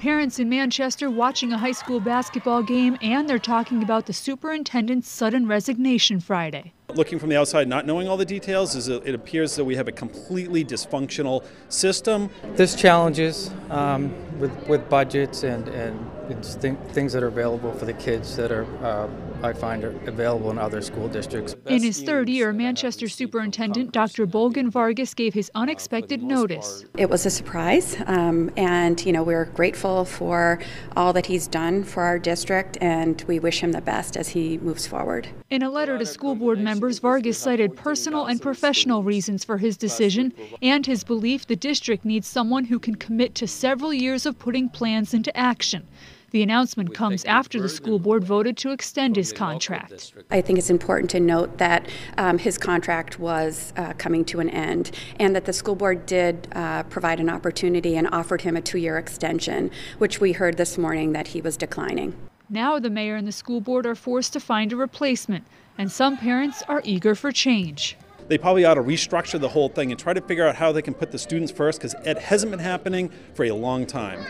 parents in Manchester watching a high school basketball game, and they're talking about the superintendent's sudden resignation Friday. Looking from the outside, not knowing all the details, it appears that we have a completely dysfunctional system. There's challenges with budgets and things that are available for the kids that are, I find, are available in other school districts. In his third year, Manchester Superintendent Dr. Bolgan Vargas gave his unexpected notice. It was a surprise, and we're grateful for all that he's done for our district, and we wish him the best as he moves forward. In a letter to school board members, Vargas cited personal and professional reasons for his decision and his belief the district needs someone who can commit to several years of putting plans into action. The announcement comes after the school board voted to extend his contract. I think it's important to note that his contract was coming to an end, and that the school board did provide an opportunity and offered him a 2-year extension, which we heard this morning that he was declining. Now the mayor and the school board are forced to find a replacement, and some parents are eager for change. They probably ought to restructure the whole thing and try to figure out how they can put the students first, because it hasn't been happening for a long time.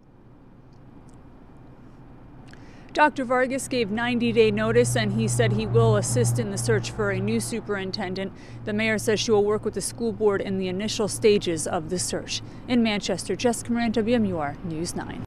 Dr. Vargas gave 90-day notice, and he said he will assist in the search for a new superintendent. The mayor says she will work with the school board in the initial stages of the search. In Manchester, Jessica Moran, WMUR News 9.